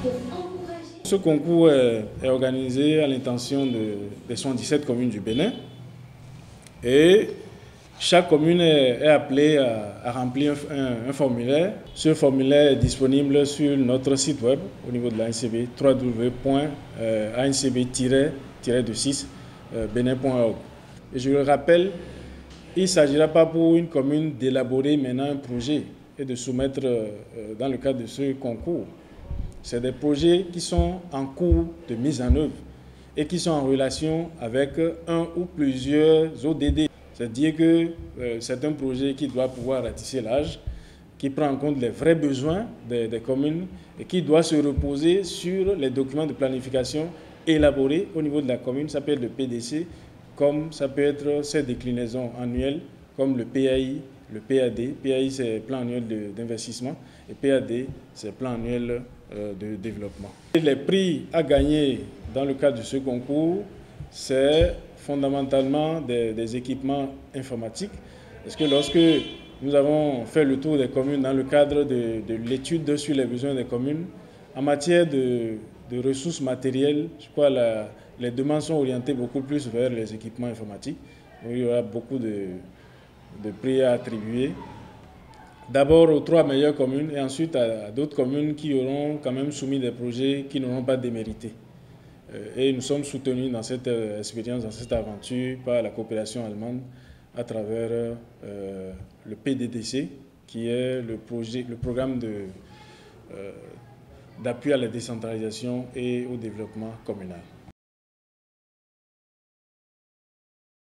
Ce concours est organisé à l'intention des 117 communes du Bénin et chaque commune est appelée à remplir un formulaire. Ce formulaire est disponible sur notre site web au niveau de l'ANCB, www.ancb-benin.org. Et je le rappelle, il ne s'agira pas pour une commune d'élaborer maintenant un projet et de soumettre dans le cadre de ce concours. C'est des projets qui sont en cours de mise en œuvre et qui sont en relation avec un ou plusieurs ODD. C'est-à-dire que c'est un projet qui doit pouvoir ratisser l'âge, qui prend en compte les vrais besoins des communes et qui doit se reposer sur les documents de planification élaborés au niveau de la commune. Ça peut être le PDC, comme ça peut être ses déclinaisons annuelles, comme le PAI, le PAD. PAI, c'est plan annuel d'investissement et PAD, c'est plan annuel de développement. Et les prix à gagner dans le cadre de ce concours, c'est fondamentalement des équipements informatiques. Parce que lorsque nous avons fait le tour des communes dans le cadre de l'étude sur les besoins des communes, en matière de ressources matérielles, je crois que les demandes sont orientées beaucoup plus vers les équipements informatiques. Donc, il y aura beaucoup de prix à attribuer. D'abord aux 3 meilleures communes et ensuite à d'autres communes qui auront quand même soumis des projets qui n'auront pas démérité. Et nous sommes soutenus dans cette expérience, dans cette aventure par la coopération allemande à travers le PDDC, qui est le programme d'appui à la décentralisation et au développement communal.